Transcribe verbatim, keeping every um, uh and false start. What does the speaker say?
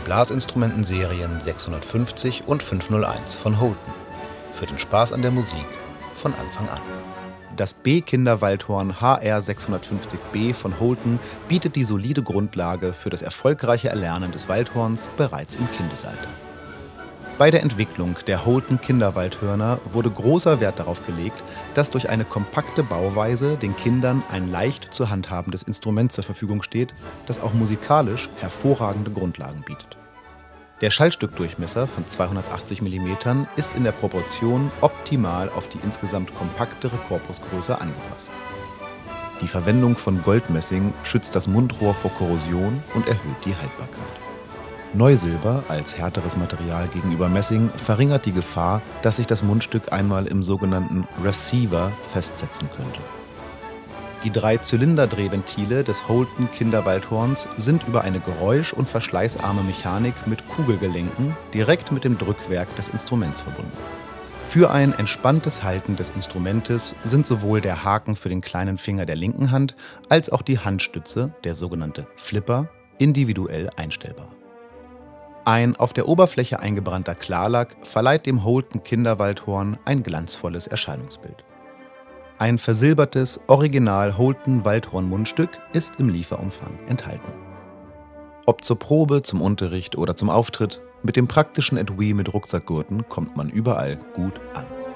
Blasinstrumentenserien sechshundertfünfzig und fünfhunderteins von Holton. Für den Spaß an der Musik von Anfang an. Das B-Kinderwaldhorn H R sechshundertfünfzig B von Holton bietet die solide Grundlage für das erfolgreiche Erlernen des Waldhorns bereits im Kindesalter. Bei der Entwicklung der Holton Kinderwaldhörner wurde großer Wert darauf gelegt, dass durch eine kompakte Bauweise den Kindern ein leicht zu handhabendes Instrument zur Verfügung steht, das auch musikalisch hervorragende Grundlagen bietet. Der Schallstückdurchmesser von zweihundertachtzig Millimeter ist in der Proportion optimal auf die insgesamt kompaktere Korpusgröße angepasst. Die Verwendung von Goldmessing schützt das Mundrohr vor Korrosion und erhöht die Haltbarkeit. Neusilber als härteres Material gegenüber Messing verringert die Gefahr, dass sich das Mundstück einmal im sogenannten Receiver festsetzen könnte. Die drei Zylinderdrehventile des Holton Kinderwaldhorns sind über eine geräusch- und verschleißarme Mechanik mit Kugelgelenken direkt mit dem Drückwerk des Instruments verbunden. Für ein entspanntes Halten des Instrumentes sind sowohl der Haken für den kleinen Finger der linken Hand als auch die Handstütze, der sogenannte Flipper, individuell einstellbar. Ein auf der Oberfläche eingebrannter Klarlack verleiht dem Holton Kinderwaldhorn ein glanzvolles Erscheinungsbild. Ein versilbertes Original-Holton-Waldhorn-Mundstück ist im Lieferumfang enthalten. Ob zur Probe, zum Unterricht oder zum Auftritt, mit dem praktischen Etui mit Rucksackgurten kommt man überall gut an.